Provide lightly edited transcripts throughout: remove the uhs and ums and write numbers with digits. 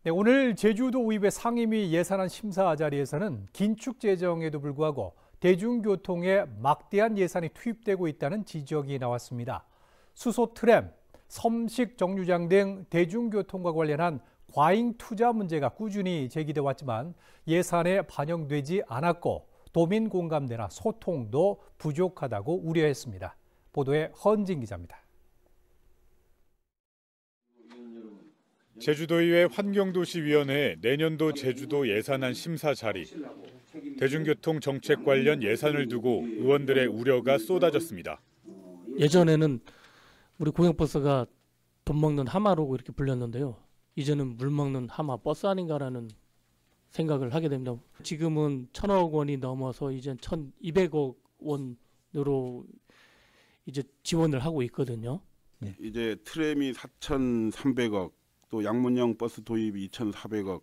네, 오늘 제주도의회 상임위 예산안 심사 자리에서는 긴축 재정에도 불구하고 대중교통에 막대한 예산이 투입되고 있다는 지적이 나왔습니다. 수소 트램, 섬식 정류장 등 대중교통과 관련한 과잉 투자 문제가 꾸준히 제기돼 왔지만 예산에 반영되지 않았고 도민 공감대나 소통도 부족하다고 우려했습니다. 보도에 허은진 기자입니다. 제주도의회 환경도시위원회 내년도 제주도 예산안 심사 자리. 대중교통 정책 관련 예산을 두고 의원들의 우려가 쏟아졌습니다. 예전에는 우리 공영버스가 돈 먹는 하마로 이렇게 불렸는데요. 이제는 물 먹는 하마 버스 아닌가라는 생각을 하게 됩니다. 지금은 1,000억 원이 넘어서 이제 1,200억 원으로 이제 지원을 하고 있거든요. 이제 트램이 4,300억, 또 양문형 버스 도입이 2,400억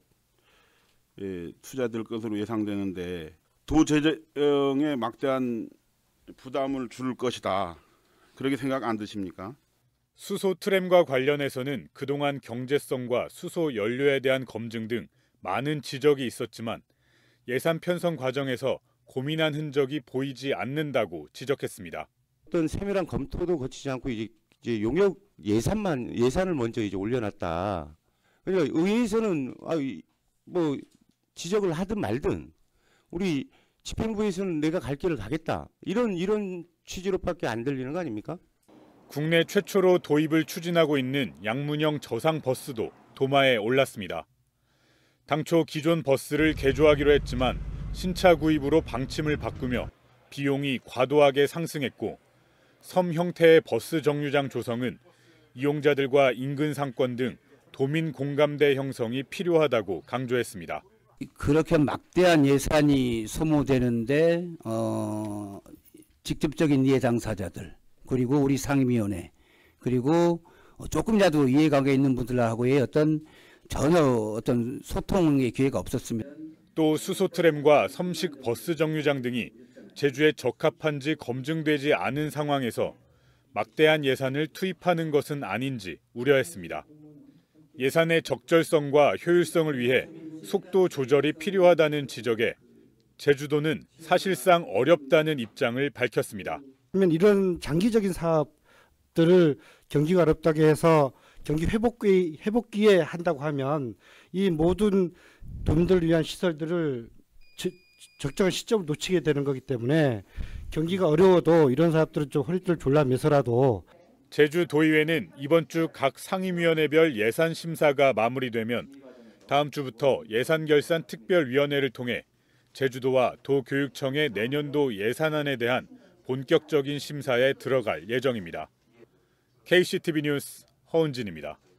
투자될 것으로 예상되는데 도 재정에 막대한 부담을 줄 것이다. 그렇게 생각 안 드십니까? 수소 트램과 관련해서는 그동안 경제성과 수소 연료에 대한 검증 등 많은 지적이 있었지만 예산 편성 과정에서 고민한 흔적이 보이지 않는다고 지적했습니다. 어떤 세밀한 검토도 거치지 않고 이제 용역 예산을 먼저 이제 올려놨다. 그러니까 의회에서는 뭐 지적을 하든 말든 우리 집행부에서는 내가 갈 길을 가겠다. 이런 취지로밖에 안 들리는 거 아닙니까? 국내 최초로 도입을 추진하고 있는 양문형 저상 버스도 도마에 올랐습니다. 당초 기존 버스를 개조하기로 했지만 신차 구입으로 방침을 바꾸며 비용이 과도하게 상승했고 섬 형태의 버스 정류장 조성은 이용자들과 인근 상권 등 도민 공감대 형성이 필요하다고 강조했습니다. 그렇게 막대한 예산이 소모되는데 직접적인 이해 당사자들 그리고 우리 상임위원회 그리고 조금이라도 이해관계 있는 분들하고의 전혀 어떤 소통의 기회가 없었습니다. 또 수소 트램과 섬식 버스 정류장 등이 제주에 적합한지 검증되지 않은 상황에서 막대한 예산을 투입하는 것은 아닌지 우려했습니다. 예산의 적절성과 효율성을 위해 속도 조절이 필요하다는 지적에 제주도는 사실상 어렵다는 입장을 밝혔습니다. 그러면 이런 장기적인 사업들을 경기가 어렵다고 해서 경기 회복기에 한다고 하면 이 모든 도민들을 위한 시설들을 적정한 시점을 놓치게 되는 거기 때문에 경기가 어려워도 이런 사업들은 좀 허리띠를 졸라매서라도. 제주도의회는 이번 주 각 상임위원회별 예산 심사가 마무리되면 다음 주부터 예산결산 특별위원회를 통해 제주도와 도교육청의 내년도 예산안에 대한 본격적인 심사에 들어갈 예정입니다. KCTV 뉴스 허은진입니다.